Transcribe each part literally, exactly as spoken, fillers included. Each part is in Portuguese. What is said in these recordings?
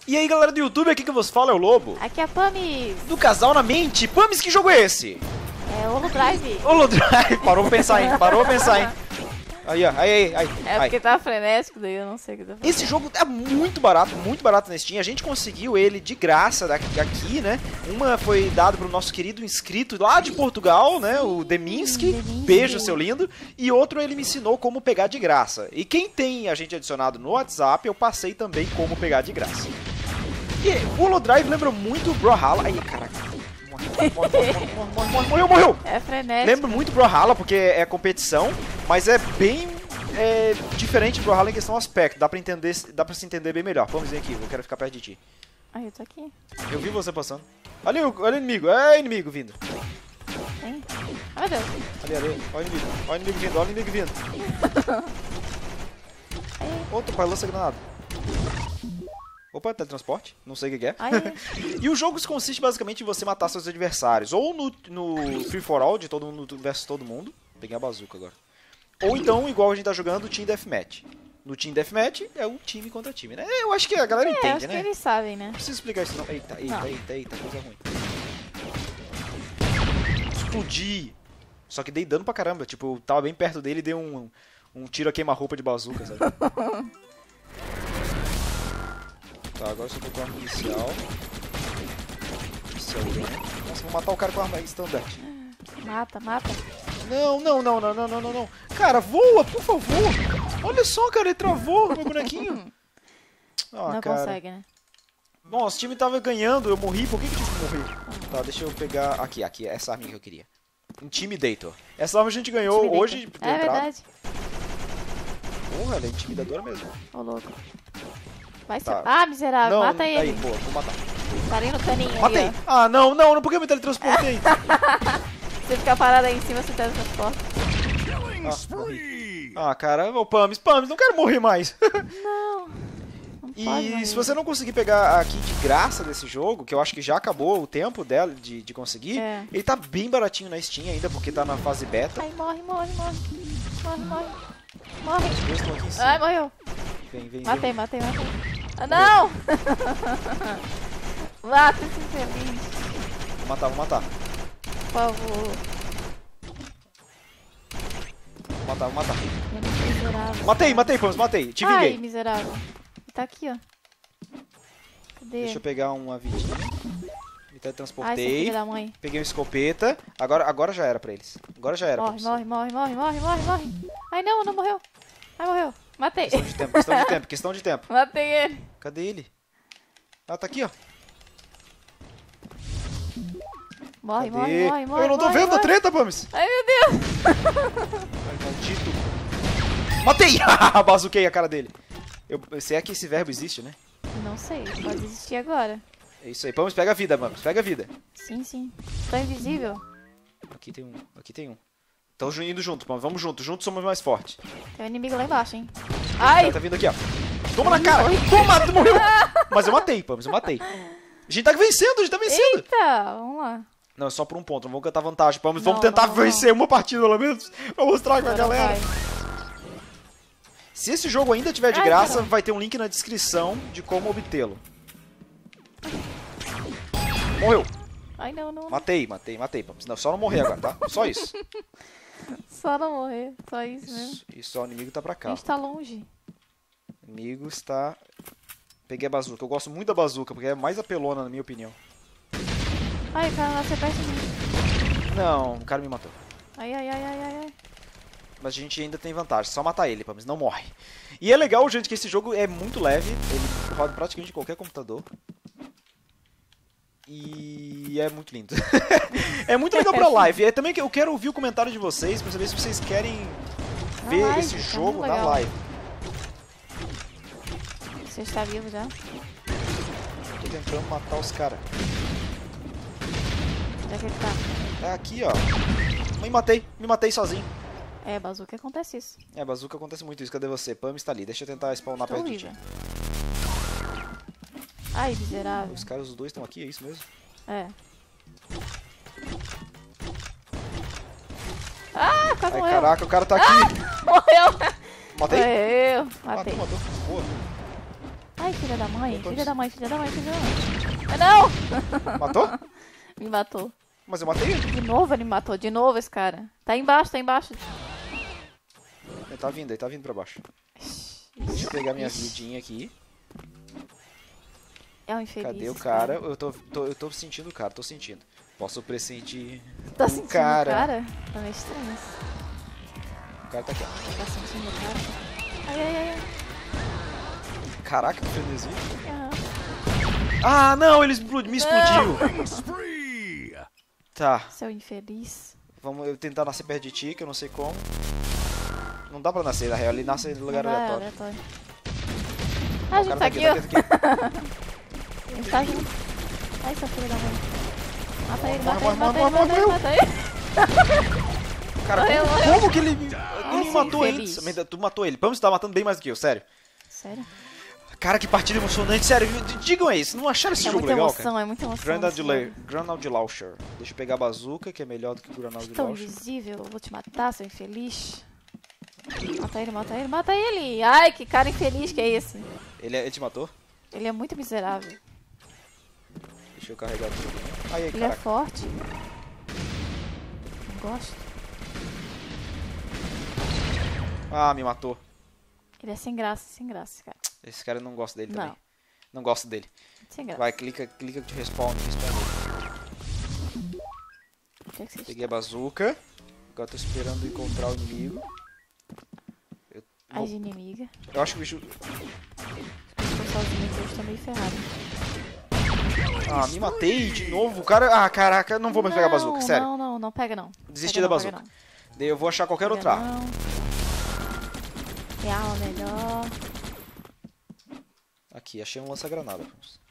E aí galera do YouTube, aqui que vos fala é o Lobo. Aqui é a Pamis. Do Casal na Mente. Pamis, que jogo é esse? É o Holodrive. Holodrive. Parou pra pensar, hein? Parou pra pensar, hein? Aí, ó. Aí, aí, aí. É porque tá frenético, daí eu não sei o que tá fazendo. Esse jogo é muito barato, muito barato na Steam. A gente conseguiu ele de graça daqui, né? Uma foi dada pro nosso querido inscrito lá de Portugal, né? O Deminski. Deminski. Beijo, seu lindo. E outro ele me ensinou como pegar de graça. E quem tem a gente adicionado no WhatsApp, eu passei também como pegar de graça. E o Holodrive lembra muito o Brawlhalla. Aí, caraca. Morre, morre, morre, morre, morre, morre, morreu, morreu! É frenético. Lembra muito Brawlhalla porque é competição, mas é bem é, diferente do Brawlhalla em questão aspecto. Dá pra, entender, dá pra se entender bem melhor. Vamos ver aqui, eu quero ficar perto de ti. Ai, eu tô aqui. Eu vi você passando. Olha o, olha o inimigo, é inimigo vindo. Hein? Ai, meu Deus. Ali, ali, olha o inimigo, olha o inimigo vindo, olha o inimigo vindo. Outro pai lança granada. Opa, teletransporte, não sei o que é. Ai. E o jogo consiste basicamente em você matar seus adversários. Ou no, no Free for All, de todo mundo versus todo mundo. Peguei a bazuca agora. Ou então, igual a gente tá jogando, o Team Deathmatch. No Team Deathmatch é um time contra time, né? Eu acho que a galera É, entende, acho né? que eles sabem, né? Não precisa explicar isso não. Eita, eita, Não. eita, eita, coisa ruim. Explodi. Só que dei dano pra caramba. Tipo, eu tava bem perto dele e dei um, um tiro a queima-roupa de bazuca, sabe? Tá, agora eu só tô com a arma inicial. Inicial grande. Nossa, vou matar o cara com a arma standard. Mata, mata. Não, não, não, não, não, não, não, não. Cara, voa, por favor. Olha só, cara, ele travou meu bonequinho. Ah, não cara. consegue, né? Nossa, o time tava ganhando, eu morri. Por que que o time morreu? Tá, deixa eu pegar... Aqui, aqui, essa arma que eu queria. Intimidator. Essa arma a gente ganhou Intimidator. hoje de É entrada. verdade. Porra, ela é intimidadora mesmo. Ô, louco. Vai ser... Tá. Ah, miserável. Não, Mata ele. aí, boa, vou matar. Parei no caninho Matei. aí, Ah, não, não, não, por que eu me teletransportei? ó. Você ficar parado aí em cima, você teletransporta. Ah, morri. Ah, cara, ô Pamis, Pamis, não quero morrer mais. Não. Não E pode morrer. se você não conseguir pegar aqui de graça desse jogo, que eu acho que já acabou o tempo dela de, de conseguir, É. ele tá bem baratinho na Steam ainda, porque tá na fase beta. Ai, morre, morre, morre. Morre, morre. Morre. Os dois estão aqui em cima. Ai, morreu. Vem, vem, Matei, vem. matei, matei. Ah, não! Mata esse infeliz. Vou matar, vou matar. Por favor. Vou matar, vou matar. Ele é miserável. Matei, matei, Pamis, matei. Te Ai, vinguei. miserável. Ele tá aqui, ó. Cadê? Deixa eu pegar uma vidinha. Me Ai, seu teletransportei. filho da mãe. Peguei uma escopeta. Agora, agora já era pra eles. Agora já era. Morre, Pamis. morre, morre, morre, morre, morre, morre. Ai, não, não morreu. Ai, morreu. Matei. Questão de tempo, questão de tempo, questão de tempo. Matei ele. Cadê ele? Ah, tá aqui, ó. Morre, Cadê? morre, morre, morre. Eu não tô morre, vendo a morre. treta, Pamis. Ai, meu Deus. Ai, maldito. Matei! Bazuquei a cara dele. Eu, se é que esse verbo existe, né? Não sei, pode existir agora. É isso aí. Pamis, pega a vida, Pamis. Pega a vida. Sim, sim. Tô invisível. Aqui tem um. Aqui tem um. Tão indo junto, Pamis. Vamos junto. Juntos somos mais fortes. Tem um inimigo lá embaixo, hein. O Ai! cara tá vindo aqui, ó. Toma na cara! Toma! Tu morreu! Mas eu matei, Pamis. Eu matei. A gente tá vencendo, a gente tá vencendo. Eita, vamos lá. Não, é só por um ponto. Não vamos cantar vantagem, Pamis. Vamos Não, tentar não, não. vencer uma partida, pelo menos. Pra mostrar pra Agora galera. vai. Se esse jogo ainda tiver de Ai, graça, caramba. vai ter um link na descrição de como obtê-lo. Morreu. Ai, não, não. Matei, matei, matei. Pamis. Não, só não morrer agora, tá? Só isso. Só não morrer. Só isso mesmo. Isso, isso, ó, o inimigo tá pra A cá. gente tá longe. O inimigo está... Peguei a bazuca. Eu gosto muito da bazuca, porque é mais apelona, na minha opinião. Ai, o cara nasceu perto de mim. Não, o cara me matou. Ai, ai, ai, ai, ai, ai. Mas a gente ainda tem vantagem. Só matar ele, Pamis. Não morre. E é legal, gente, que esse jogo é muito leve. Ele roda praticamente em qualquer computador. E é muito lindo. É muito legal pra live. É também que eu quero ouvir o comentário de vocês, pra saber se vocês querem Na ver live, esse tá jogo muito na legal. live. Você está vivo já? Tô tentando matar os caras. Onde é que ele tá? É aqui, ó. Me matei. Me matei sozinho. É, bazuca acontece isso. É, bazuca acontece muito isso. Cadê você? Pamis tá ali. Deixa eu tentar spawnar Estou perto de viva. ti. Ai, miserável. Os caras, os dois estão aqui, é isso mesmo? É. Ah, quase Ai, morreu. caraca, o cara tá aqui. Morreu. Matei? Morreu. Matou, Matei. matou. Boa. Ai, Ai, filha da mãe, filha da mãe, filha da mãe, filha da mãe. Ah, não! Matou? Me matou. Mas eu matei ele. De novo ele me matou, de novo esse cara. Tá embaixo, tá embaixo. Ele tá vindo, ele tá vindo pra baixo. Deixa eu pegar minha vidinha aqui. É um infeliz. Cadê o cara? Eu tô, tô, eu tô sentindo o cara, tô sentindo. Posso pressentir Tá o sentindo cara. o cara? Tá meio estranho isso. O cara tá aqui, ó. Tá sentindo o cara? Ai, ai, ai. Caraca, que frenesi. Aham. Ah, não, ele expl- me explodiu. Tá, Seu infeliz. vamos eu tentar nascer perto de ti, que eu não sei como. Não dá pra nascer, na real, ele nasce em lugar Não, é aleatório. aleatório. Ó, Ah, a o gente cara tá aqui, ó. tá aqui. A gente tá junto. Ai, seu filho da mãe. Mata ele, Morre, mata ele, morre, mata ele, morre, mata ele, morre, mata ele. Cara, Morreu, como, morreu. como que ele, me- ele me Esse matou infeliz. antes? Mas Tu matou ele. Vamos estar matando bem mais do que eu, sério. Sério? Cara, que partida emocionante, sério. d- Digam aí, vocês não acharam esse É jogo muita legal, emoção, cara? é muita emoção. Granada esse La- jogo. Granada Launcher. Deixa eu pegar a bazuca, que é melhor do que o Granada Tão Launcher. invisível, eu vou te matar, seu infeliz. Mata ele, mata ele, mata ele. Ai, que cara infeliz que é esse. Ele, é- ele te matou? Ele é muito miserável. Deixa eu carregar o joguinho. Aí, aí, Ele é caraca. forte. Não gosto. Ah, me matou. Ele é sem graça, sem graça, cara. Esse cara eu não gosto dele Não. também. Não gosto dele. Sem graça. Vai, clica, clica de respawn, respawn ele. O que é que você Peguei a bazuca. Agora tô esperando encontrar o inimigo. Eu, Ai, vou- de inimiga. eu acho que o bicho... Se eu tô sozinho aqui, eu estou meio ferrado. Ah, me matei de novo. O cara... Ah, caraca, não vou mais pegar a bazuca, Não, sério. Não, não, não pega não. Desisti Pega da não, pega bazuca. Daí eu vou achar qualquer não. outra Pega arma. não. Tem arma melhor. Aqui, achei um lança-granada.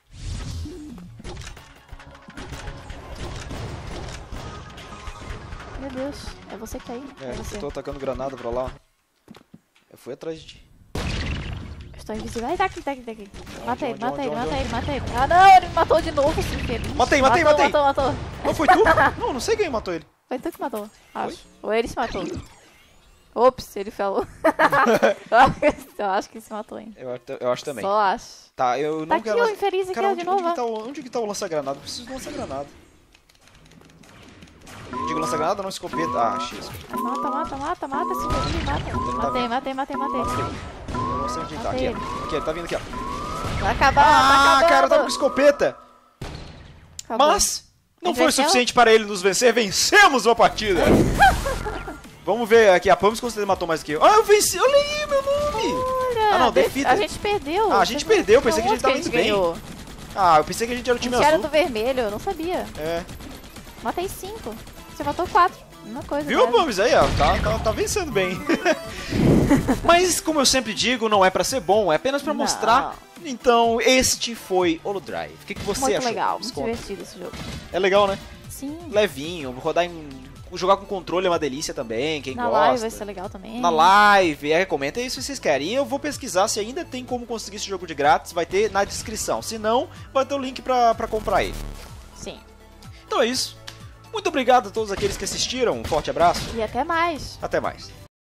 Meu Deus, é você que tá aí? É, você. eu tô atacando granada pra lá. Eu fui atrás de ti. Eu estou invisível. Ai, tá aqui, tá aqui, tá aqui. Mata ele, onde, mata onde, ele, onde, mata onde? ele, mata ele. Ah, não, ele me matou de novo, esse infeliz. Matei, matei, matou, matei. Matou, matou. Não, foi tu? Não, não sei quem matou ele. Foi tu que matou, acho. Ou ele se matou. Ops, ele falou. Eu acho que ele se matou ainda. Eu, acho- eu acho também. Só acho. Tá, eu não Tá aqui quero... o lança- infeliz aqui, Cara, ó, onde, de novo. onde, que ó. tá o, onde que tá o lança-granada? Eu preciso do lança-granada. Eu digo lança-granada, não escopeta. Ah, X. Mata, mata, mata, mata esse infeliz, mata. tá Matei, vindo. matei, matei, matei. Eu não sei onde ele tá. Aqui, Matei ó. Aqui, ele tá vindo aqui, ó. Vai acabar, Ah, tá acabando. cara, eu tava com escopeta. Acabou. Mas não Ele foi o venceu? suficiente para ele nos vencer. Vencemos uma partida. Vamos ver aqui. A Pams com certeza matou mais do que eu. Ah, eu venci. Olha aí, meu nome. Olha, Ah, não, def- defeated. A gente perdeu. Ah, a gente Você viu? perdeu, pensei que a gente Onde tava indo bem. ganhou? Ah, eu pensei que a gente era o A time gente era azul. do vermelho, eu não sabia. É. Matei cinco. Você matou quatro. Mesma coisa. Viu, né? Pams? Aí, ó. Tá, tá, tá vencendo bem. Mas, como eu sempre digo, não é pra ser bom, é apenas pra Não. mostrar. Então, este foi Holodrive. O que, que você Muito achou? legal, Me muito conta. divertido esse jogo. É legal, né? Sim. Levinho, rodar em... Jogar com controle é uma delícia também, quem Na gosta. live vai ser legal também. Na live, é, comenta aí se vocês querem. E eu vou pesquisar se ainda tem como conseguir esse jogo de grátis, vai ter na descrição. Se não, vai ter o link pra, pra comprar ele. Sim. Então é isso. Muito obrigado a todos aqueles que assistiram. Um forte abraço. E até mais. Até mais.